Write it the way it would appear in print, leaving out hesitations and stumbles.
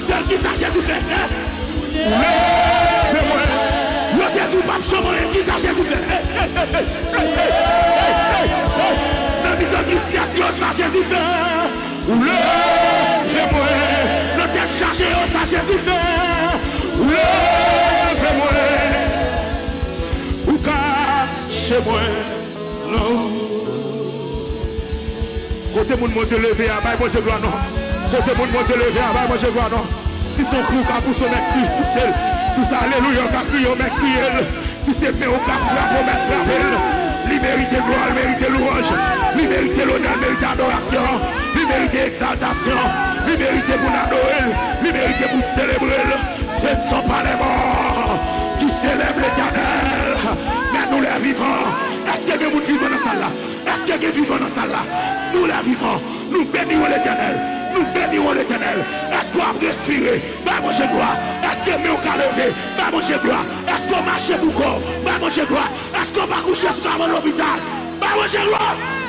seul qui ça Jésus fait. Lève-moi. Le Jésus pas chômer qui ça Jésus fait. Dans le temps qui ça Jésus fait. Lève-moi. Le tête chargé ça Jésus fait. Lève-moi. Ou cachez-moi. Côté mon Dieu levé à bas, moi je gloire non. Côté mon Dieu levé à bas, moi je gloire non. Si son cou qu'a pour son mec poussé, si ça alléluia qu'a crié au mec crié, si c'est fait au qu'a frappé au mec frappé, lui mérite gloire, mérite louange, lui mérite l'honneur, mérite adoration, lui mérite exaltation, lui mérite pour l'adorer, lui mérite pour célébrer. Ce ne sont pas les morts qui célèbrent l'Éternel, mais nous les vivants. Est-ce que nous vivons dans ça là? Est-ce que nous vivons dans ça là? Nous les vivons, nous bénissons l'Éternel. Nous bénissons l'Éternel. Est-ce qu'on a respiré? Bah manger gloire. Est-ce que nous avons levé? Bah manger gloire. Est-ce qu'on marche beaucoup? Bah manger gloire. Est-ce qu'on va coucher sur l'hôpital? Bah manger gloire.